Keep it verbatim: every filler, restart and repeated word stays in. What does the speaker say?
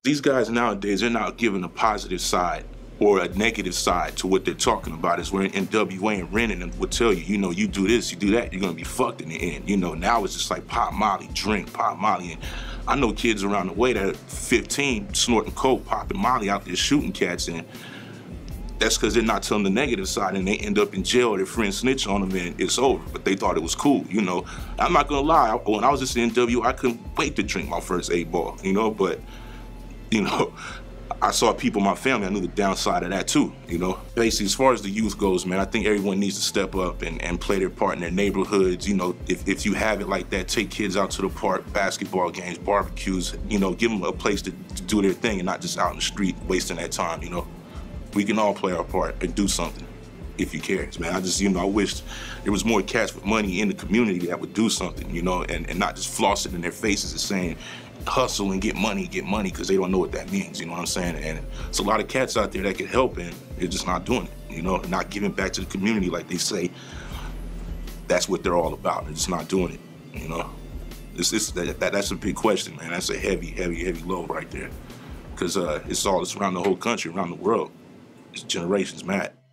These guys nowadays, they're not giving a positive side or a negative side to what they're talking about. Is where N W A and Renan and would tell you, you know, you do this, you do that, you're gonna be fucked in the end. You know, now it's just like pop Molly, drink, pop Molly. And I know kids around the way that are fifteen snorting coke, popping Molly out there shooting cats, and that's because they're not telling the negative side, and they end up in jail or their friends snitch on them and it's over. But they thought it was cool, you know. I'm not gonna lie, when I was just in N W A, I couldn't wait to drink my first eight ball, you know, but you know, I saw people in my family, I knew the downside of that too, you know. Basically, as far as the youth goes, man, I think everyone needs to step up and, and play their part in their neighborhoods. You know, if, if you have it like that, take kids out to the park, basketball games, barbecues, you know, give them a place to, to do their thing and not just out in the street wasting that time, you know. We can all play our part and do something if you care, man. I just, you know, I wish there was more cats with money in the community that would do something, you know, and, and not just floss it in their faces and saying, hustle and get money, get money, because they don't know what that means, you know what I'm saying? And it's a lot of cats out there that could help, and they're just not doing it, you know, not giving back to the community like they say that's what they're all about. They're just not doing it, you know? It's, it's, that, that, that's a big question, man. That's a heavy, heavy, heavy load right there, because uh, it's all, it's around the whole country, around the world. It's generations mad.